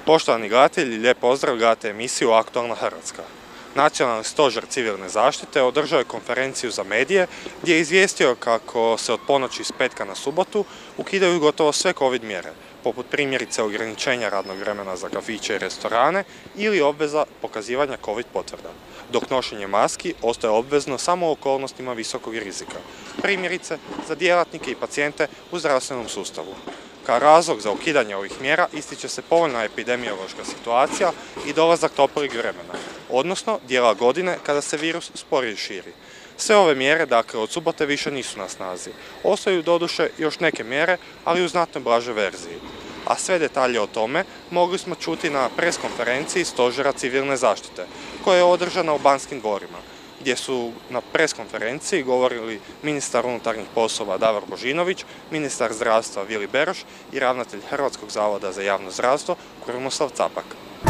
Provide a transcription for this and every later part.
Poštovani gledatelji, lijep pozdrav, gledate emisiju Aktualna Hrvatska. Nacionalni stožer civilne zaštite održao je konferenciju za medije gdje je izvijestio kako se od ponoći iz petka na subotu ukidaju gotovo sve COVID mjere, poput primjerice ograničenja radnog vremena za kafiće i restorane ili obveza pokazivanja COVID potvrda, dok nošenje maski ostaje obvezno samo u okolnostima visokog rizika, primjerice za djelatnike i pacijente u zdravstvenom sustavu. Kao razlog za ukidanje ovih mjera ističe se povoljna epidemiološka situacija i dolazak toplijeg vremena, odnosno dijela godine kada se virus sporije širi. Sve ove mjere, dakle, od subote više nisu na snazi. Ostaju doduše još neke mjere, ali u znatno blažoj verziji. A sve detalje o tome mogli smo čuti na preskonferenciji Stožera civilne zaštite, koja je održana u Banskim dvorima, gdje su na preskonferenciji govorili ministar unutarnjih poslova Davor Božinović, ministar zdravstva Vili Beroš i ravnatelj Hrvatskog zavoda za javno zdravstvo Krunoslav Capak.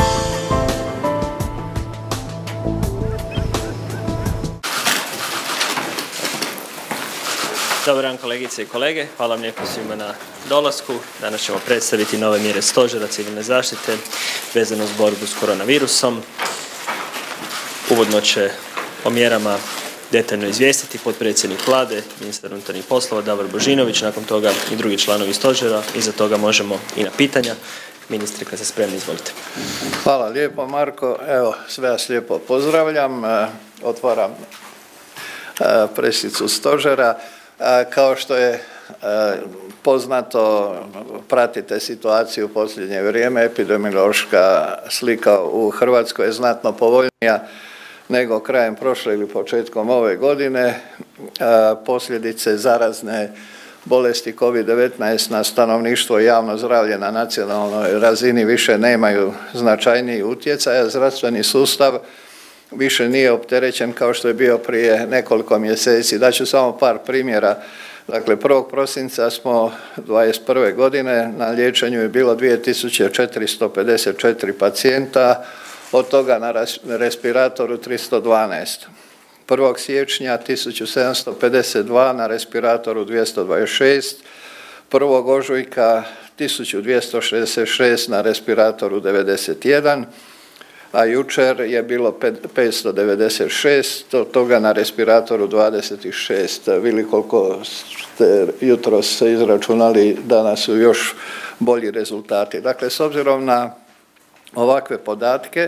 Dobar dan kolegice i kolege, hvala vam lijepo svima na dolasku. Danas ćemo predstaviti nove mjere Stožera civilne zaštite vezano uz borbu s koronavirusom. Uvodno će o mjerama detaljno izvijestiti potpredsjednik Vlade, ministar unutarnjih poslova Davor Božinović, nakon toga i drugi članovi stožera. Iza toga možemo i na pitanja. Ministre, kad ste spremni, izvolite. Hvala lijepo, Marko. Evo, sve vas lijepo pozdravljam. Otvaram pressicu stožera. Kao što je poznato, pratite situaciju u posljednje vrijeme. Epidemiološka slika u Hrvatskoj je znatno povoljnija nego krajem prošle ili početkom ove godine. Posljedice zarazne bolesti COVID-19 na stanovništvo i javno zdravlje na nacionalnoj razini više nemaju značajniji utjecaj, a zdravstveni sustav više nije opterećen kao što je bio prije nekoliko mjeseci. Daću samo par primjera. Dakle, 1. prosinca smo 2021. godine na liječenju je bilo 2454 pacijenta, od toga na respiratoru 312. 1. siječnja 1752, na respiratoru 226. 1. ožujka 1266, na respiratoru 91. A jučer je bilo 596, od toga na respiratoru 26. Vili koliko ste jutros izračunali, danas su još bolji rezultati. Dakle, s obzirom na ovakve podatke,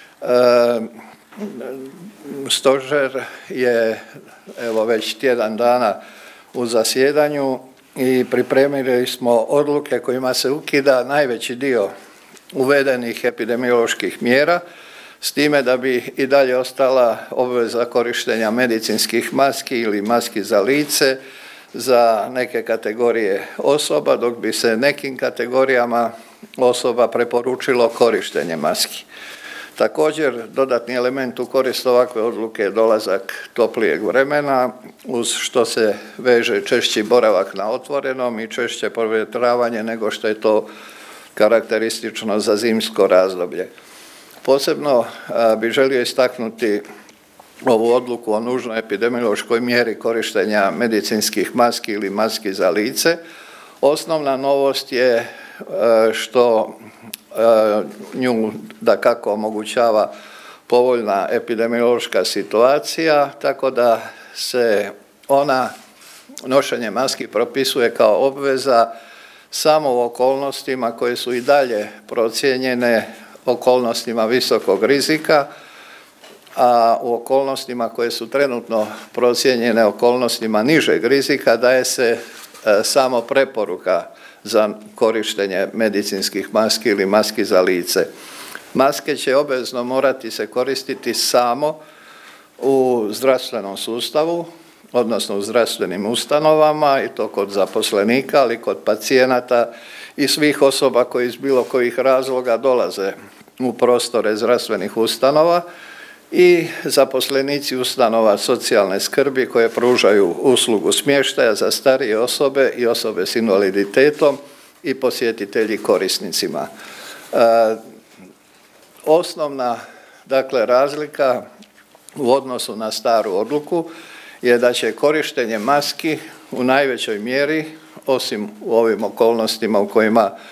stožer je evo već tjedan dana u zasjedanju i pripremili smo odluke kojima se ukida najveći dio uvedenih epidemioloških mjera, s time da bi i dalje ostala obveza korištenja medicinskih maski ili maski za lice za neke kategorije osoba, dok bi se nekim kategorijama osoba preporučilo korištenje maski. Također, dodatni element u korist ovakve odluke je dolazak toplijeg vremena, uz što se veže češći boravak na otvorenom i češće provjetravanje nego što je to karakteristično za zimsko razdoblje. Posebno bih želio istaknuti ovu odluku o nužnoj epidemiološkoj mjeri korištenja medicinskih maski ili maski za lice. Osnovna novost je što nju dakako omogućava povoljna epidemiološka situacija, tako da se ona, nošenje maski, propisuje kao obveza samo u okolnostima koje su i dalje procijenjene okolnostima visokog rizika, a u okolnostima koje su trenutno procijenjene okolnostima nižeg rizika daje se samo preporuka za korištenje medicinskih maski ili maski za lice. Maske će obvezno morati se koristiti samo u zdravstvenom sustavu, odnosno u zdravstvenim ustanovama, i to kod zaposlenika, ali kod pacijenata i svih osoba koji iz bilo kojih razloga dolaze u prostore zdravstvenih ustanova, i zaposlenici ustanova socijalne skrbi koje pružaju uslugu smještaja za starije osobe i osobe s invaliditetom i posjetitelji korisnicima. Osnovna, dakle, razlika u odnosu na staru odluku je da će korištenje maski u najvećoj mjeri, osim u ovim okolnostima u kojima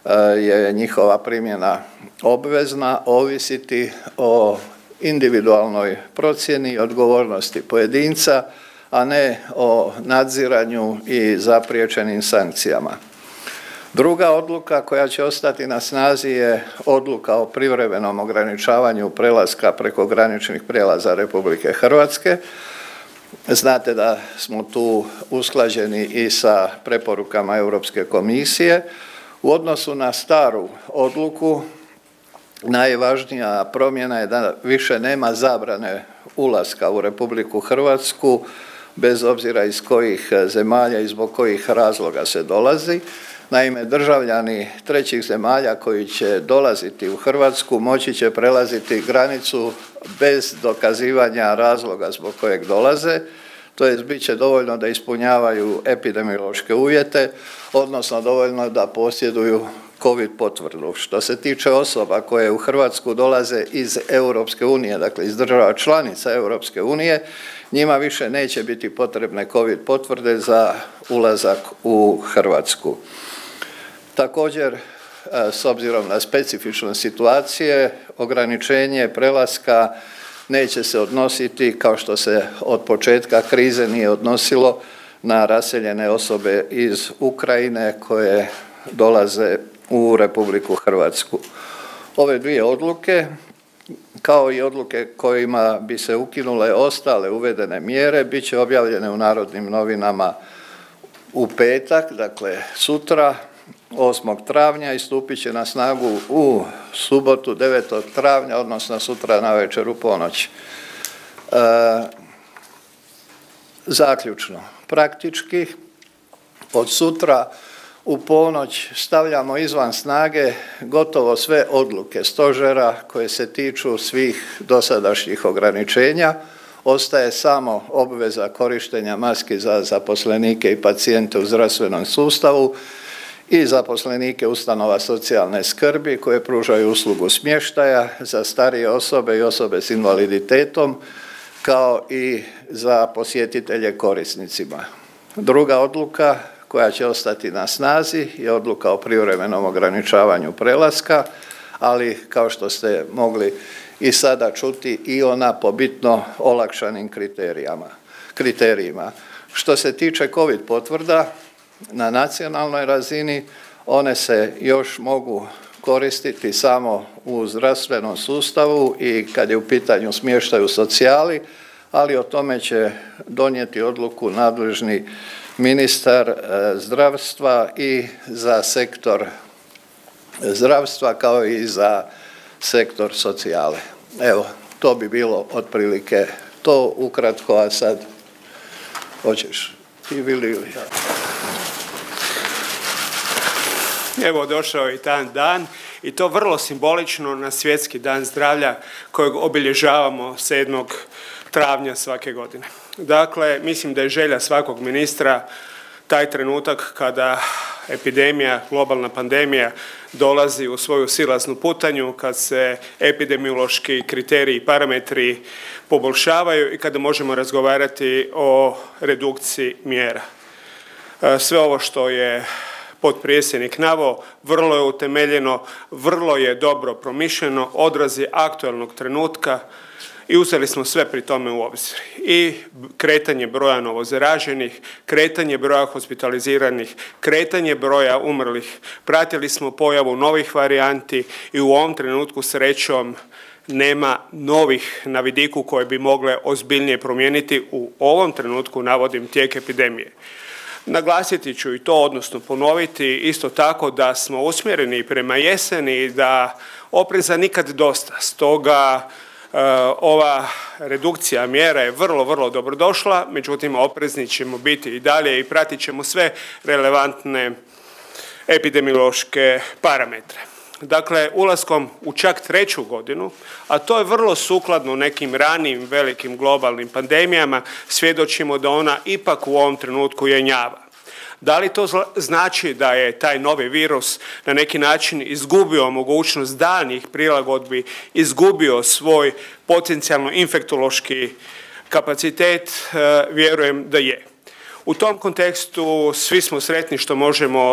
je njihova primjena obvezna, ovisiti o individualnoj procjeni odgovornosti pojedinca, a ne o nadziranju i zapriječenim sankcijama. Druga odluka koja će ostati na snazi je odluka o privremenom ograničavanju prelaska preko graničnih prijelaza Republike Hrvatske. Znate da smo tu usklađeni i sa preporukama Europske komisije. U odnosu na staru odluku najvažnija promjena je da više nema zabrane ulaska u Republiku Hrvatsku bez obzira iz kojih zemalja i zbog kojih razloga se dolazi. Naime, državljani trećih zemalja koji će dolaziti u Hrvatsku moći će prelaziti granicu bez dokazivanja razloga zbog kojeg dolaze, to jest bit će dovoljno da ispunjavaju epidemiološke uvjete, odnosno dovoljno da posjeduju COVID potvrdu. Što se tiče osoba koje u Hrvatsku dolaze iz Europske unije, dakle iz država članica Europske unije, njima više neće biti potrebne COVID potvrde za ulazak u Hrvatsku. Također, s obzirom na specifične situacije, ograničenje prelaska neće se odnositi, kao što se od početka krize nije odnosilo, na raseljene osobe iz Ukrajine koje dolaze u Republiku Hrvatsku. Ove dvije odluke, kao i odluke kojima bi se ukinule ostale uvedene mjere, bit će objavljene u Narodnim novinama u petak, dakle sutra, 8. travnja i stupit će na snagu u subotu 9. travnja, odnosno sutra navečer u ponoć. Zaključno, praktički od sutra u ponoć stavljamo izvan snage gotovo sve odluke stožera koje se tiču svih dosadašnjih ograničenja. Ostaje samo obveza korištenja maski za zaposlenike i pacijente u zdravstvenom sustavu i zaposlenike ustanova socijalne skrbi koje pružaju uslugu smještaja za starije osobe i osobe s invaliditetom, kao i za posjetitelje korisnicima. Druga odluka koja će ostati na snazi je odluka o privremenom ograničavanju prelaska, ali kao što ste mogli i sada čuti i ona po bitno olakšanim kriterijima. Što se tiče COVID potvrda, na nacionalnoj razini one se još mogu koristiti samo u zdravstvenom sustavu i kad je u pitanju smještaj u socijali, ali o tome će donijeti odluku nadležni ministar zdravstva i za sektor zdravstva kao i za sektor socijale. Evo, to bi bilo otprilike to ukratko, a sad hoćeš ti ili. Evo, došao je i taj dan i to vrlo simbolično na Svjetski dan zdravlja kojeg obilježavamo 7. travnja svake godine. Dakle, mislim da je želja svakog ministra taj trenutak kada epidemija, globalna pandemija dolazi u svoju silaznu putanju, kad se epidemiološki kriteriji i parametri poboljšavaju i kada možemo razgovarati o redukciji mjera. Sve ovo što je potpredsjednik naveo vrlo je utemeljeno, vrlo je dobro promišljeno, odraz je aktualnog trenutka i uzeli smo sve pri tome u obzir. I kretanje broja novozaraženih, kretanje broja hospitaliziranih, kretanje broja umrlih. Pratili smo pojavu novih varijanti i u ovom trenutku srećom nema novih na vidiku koje bi mogle ozbiljnije promijeniti u ovom trenutku, navodim, tijek epidemije. Naglasiti ću i to, odnosno ponoviti isto tako da smo usmjereni prema jeseni i da opreza nikad dosta. Stoga ova redukcija mjera je vrlo, vrlo dobrodošla, međutim oprezni ćemo biti i dalje i pratit ćemo sve relevantne epidemiološke parametre. Dakle, ulaskom u čak 3. godinu, a to je vrlo sukladno nekim ranijim velikim globalnim pandemijama, svjedočimo da ona ipak u ovom trenutku jenjava. Da li to znači da je taj novi virus na neki način izgubio mogućnost daljnjih prilagodbi, izgubio svoj potencijalno infektološki kapacitet? Vjerujem da je. U tom kontekstu svi smo sretni što možemo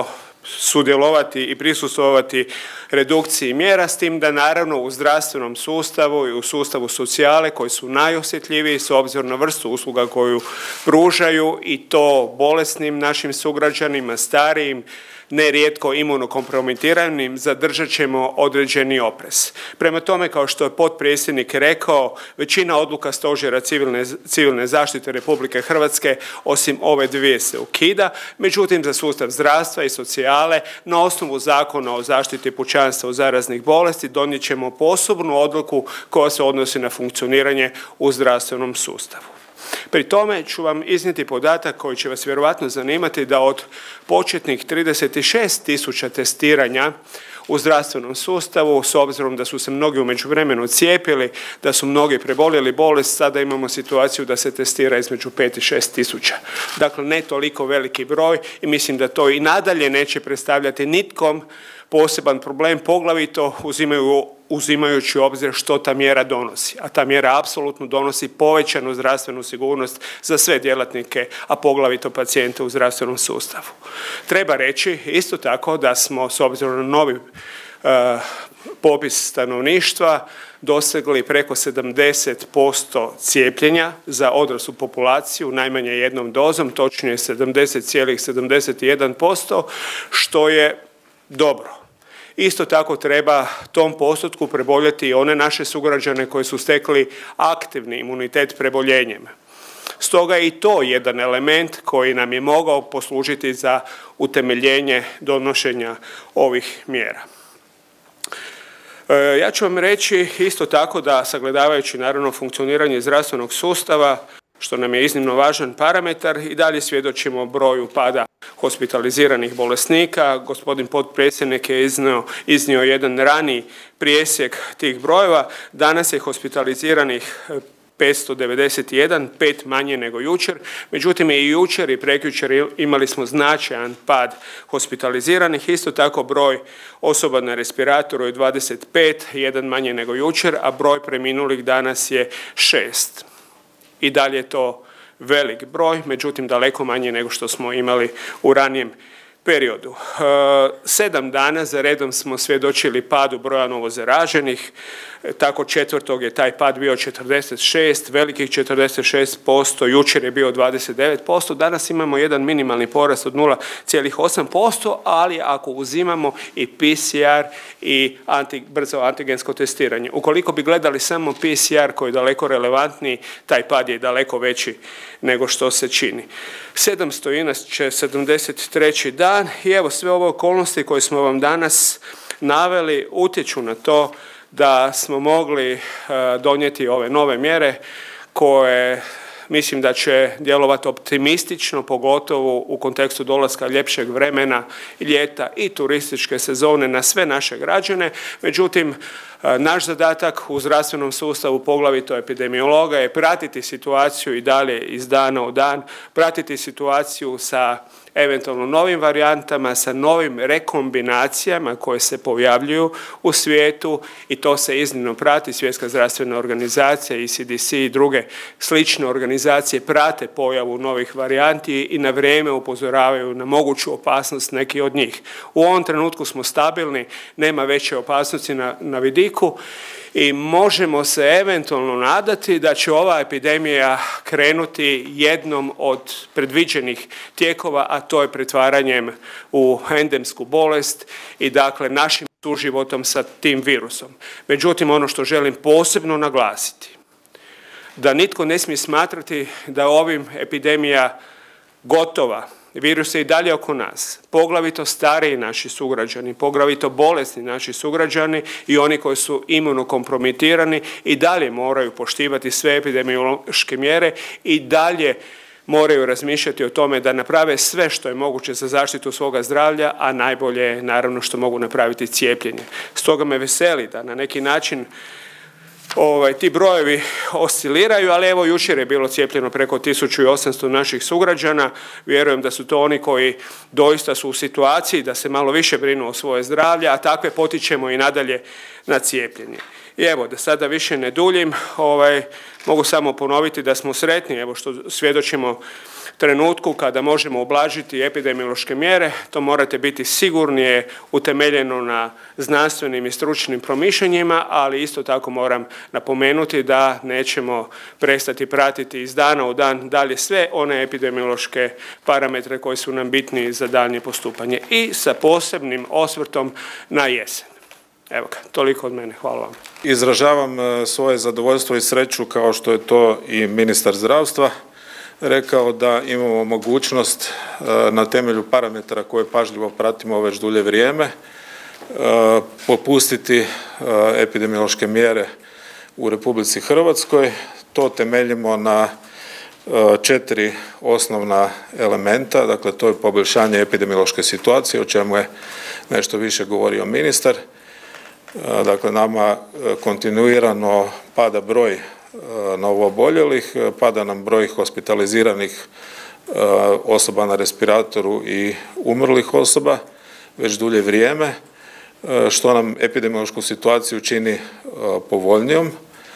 sudjelovati i prisustvovati redukciji mjera, s tim da naravno u zdravstvenom sustavu i u sustavu socijale koji su najosjetljiviji s obzirom na vrstu usluga koju pružaju i to bolesnim našim sugrađanima, starijim, nerijetko imunokompromitiranim, zadržat ćemo određeni oprez. Prema tome, kao što je potpredsjednik rekao, većina odluka Stožera civilne zaštite Republike Hrvatske osim ove dvije se ukida, međutim za sustav zdravstva i socijale na osnovu Zakona o zaštiti pučanstva od zaraznih bolesti donijet ćemo posebnu odluku koja se odnosi na funkcioniranje u zdravstvenom sustavu. Pri tome ću vam iznijeti podatak koji će vas vjerojatno zanimati da od početnih 36.000 testiranja u zdravstvenom sustavu, s obzirom da su se mnogi u međuvremenu cijepili, da su mnogi preboljeli bolest, sada imamo situaciju da se testira između 5 i 6.000. Dakle, ne toliko veliki broj i mislim da to i nadalje neće predstavljati nitkom poseban problem, poglavito uzimajući u obzir što ta mjera donosi. A ta mjera apsolutno donosi povećanu zdravstvenu sigurnost za sve djelatnike, a poglavito pacijente u zdravstvenom sustavu. Treba reći isto tako da smo s obzirom na novi popis stanovništva dosegli preko 70% cijepljenja za odraslu populaciju najmanje jednom dozom, točnije 70,71%, što je dobro. Isto tako treba tom postotku preboljeti i one naše sugrađane koji su stekli aktivni imunitet preboljenjem. Stoga je i to jedan element koji nam je mogao poslužiti za utemeljenje donošenja ovih mjera. Ja ću vam reći isto tako da sagledavajući naravno funkcioniranje zdravstvenog sustava, što nam je iznimno važan parametar, i dalje svjedočimo broju pada hospitaliziranih bolesnika. Gospodin potpredsjednik je iznio jedan raniji presjek tih brojeva. Danas je hospitaliziranih 591, 5 manje nego jučer. Međutim, i jučer i prekjučer imali smo značajan pad hospitaliziranih. Isto tako broj osoba na respiratoru je 25, jedan manje nego jučer, a broj preminulih danas je 6. I dalje je to velik broj, međutim daleko manje nego što smo imali u ranijem periodu. 7 dana za redom smo svjedočili padu broja novozaraženih, tako 4. je taj pad bio 46, velikih 46%, jučer je bio 29%, danas imamo jedan minimalni porast od 0,8%, ali ako uzimamo i PCR i brzo antigensko testiranje. Ukoliko bi gledali samo PCR koji je daleko relevantniji, taj pad je daleko veći nego što se čini. 700 inače 73. dan i evo sve ove okolnosti koje smo vam danas naveli utječu na to da smo mogli donijeti ove nove mjere koje mislim da će djelovati optimistično, pogotovo u kontekstu dolaska ljepšeg vremena, ljeta i turističke sezone na sve naše građane. Međutim, naš zadatak u zdravstvenom sustavu, poglavito epidemiologa, je pratiti situaciju i dalje iz dana u dan, pratiti situaciju sa eventualno novim varijantama, sa novim rekombinacijama koje se pojavljuju u svijetu i to se iznimno prati. Svjetska zdravstvena organizacija, ECDC i druge slične organizacije prate pojavu novih varijanti i na vrijeme upozoravaju na moguću opasnost neki od njih. U ovom trenutku smo stabilni, nema veće opasnosti na vidiku i možemo se eventualno nadati da će ova epidemija krenuti jednom od predviđenih tijekova, a to je pretvaranjem u endemsku bolest i dakle našim suživotom sa tim virusom. Međutim, ono što želim posebno naglasiti, da nitko ne smije smatrati da je ovim epidemija gotova. Virus je i dalje oko nas, poglavito stariji naši sugrađani, poglavito bolesni naši sugrađani i oni koji su imunokompromitirani i dalje moraju poštivati sve epidemiološke mjere i dalje moraju razmišljati o tome da naprave sve što je moguće za zaštitu svoga zdravlja, a najbolje je naravno što mogu napraviti cijepljenje. Stoga me veseli da na neki način ti brojevi osciliraju, ali evo jučer je bilo cijepljeno preko 1800 naših sugrađana. Vjerujem da su to oni koji doista su u situaciji da se malo više brinu o svoje zdravlje, a takve potičemo i nadalje na cijepljenje. I evo, da sada više ne duljim, mogu samo ponoviti da smo sretni, evo što svjedočimo trenutku kada možemo ublažiti epidemiološke mjere. To morate biti sigurni, je utemeljeno na znanstvenim i stručnim promišljanjima, ali isto tako moram napomenuti da nećemo prestati pratiti iz dana u dan dalje sve one epidemiološke parametre koji su nam bitni za daljnje postupanje i sa posebnim osvrtom na jesen. Evo ga, toliko od mene. Hvala vam. Izražavam svoje zadovoljstvo i sreću kao što je to i ministar zdravstva rekao da imamo mogućnost na temelju parametara koje pažljivo pratimo već dulje vrijeme popustiti epidemiološke mjere u Republici Hrvatskoj. To temeljimo na 4 osnovna elementa, dakle to je poboljšanje epidemiološke situacije, o čemu je nešto više govorio ministar. Dakle, nama kontinuirano pada broj novooboljelih, pada nam broj hospitaliziranih osoba na respiratoru i umrlih osoba već dulje vrijeme, što nam epidemiološku situaciju čini povoljnijom.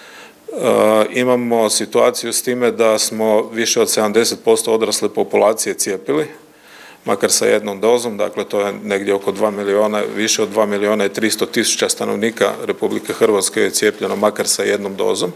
Imamo situaciju s time da smo više od 70% odrasle populacije cijepili, makar sa jednom dozom, dakle to je negdje oko 2 milijuna, više od 2 milijuna i 300 tisuća stanovnika Republike Hrvatske je cijepljeno makar sa jednom dozom.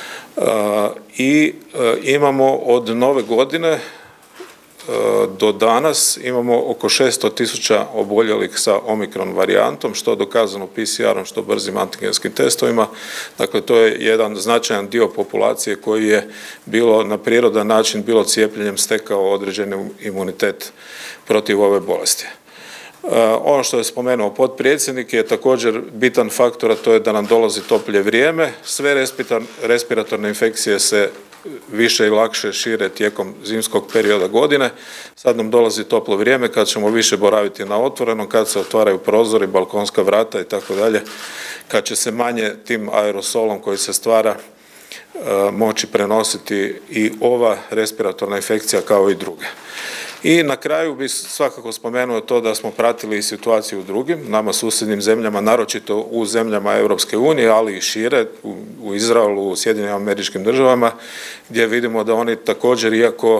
I imamo od nove godine do danas imamo oko 600 tisuća oboljelih sa omikron varijantom, što dokazano PCR-om, što brzim antigenskim testovima. Dakle, to je jedan značajan dio populacije koji je bilo na prirodan način, bilo cijepljenjem stekao određeni imunitet protiv ove bolesti. Ono što je spomenuo potpredsjednik je također bitan faktor, a to je da nam dolazi toplje vrijeme. Sve respiratorne infekcije se više i lakše šire tijekom zimskog perioda godine. Sad nam dolazi toplo vrijeme kad ćemo više boraviti na otvorenom, kad se otvaraju prozori, balkonska vrata i tako dalje, kad će se manje tim aerosolom koji se stvara moći prenositi i ova respiratorna infekcija kao i druge. I na kraju bih svakako spomenuo to da smo pratili i situaciju u drugim, nama susjednim zemljama, naročito u zemljama Europske unije, ali i šire, u Izraelu, u Sjedinjenim Američkim Državama, gdje vidimo da oni također, iako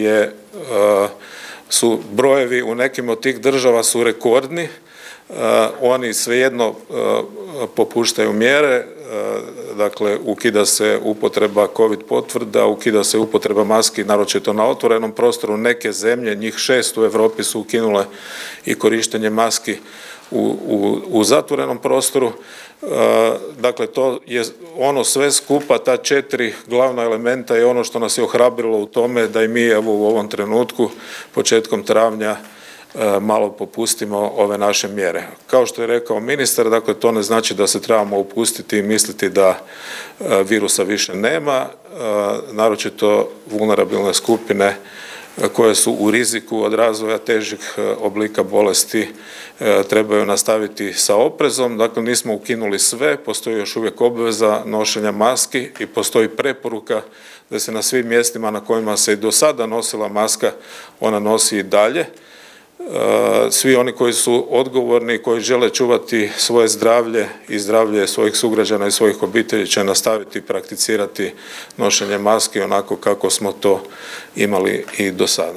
su brojevi u nekim od tih država su rekordni, oni svejedno popuštaju mjere, dakle ukida se upotreba COVID potvrda, ukida se upotreba maski, naročito na otvorenom prostoru. Neke zemlje, njih 6 u Europi su ukinule i korištenje maski u zatvorenom prostoru. Dakle, to je ono sve skupa, ta 4 glavna elementa je ono što nas je ohrabrilo u tome da i mi evo u ovom trenutku, početkom travnja, malo popustimo ove naše mjere. Kao što je rekao ministar, dakle to ne znači da se trebamo opustiti i misliti da virusa više nema, naročito vulnerabilne skupine koje su u riziku od razvoja težih oblika bolesti trebaju nastaviti sa oprezom. Dakle, nismo ukinuli sve, postoji još uvijek obveza nošenja maski i postoji preporuka da se na svim mjestima na kojima se i do sada nosila maska, ona nosi i dalje. Svi oni koji su odgovorni, koji žele čuvati svoje zdravlje i zdravlje svojih sugrađana i svojih obitelji će nastaviti prakticirati nošenje maski onako kako smo to imali i do sada.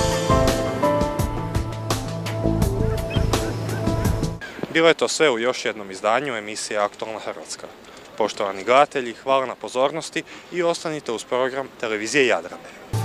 Bilo je to sve u još jednom izdanju emisije Aktualna Hrvatska. Poštovani gledatelji, hvala na pozornosti i ostanite uz program televizije Jadran.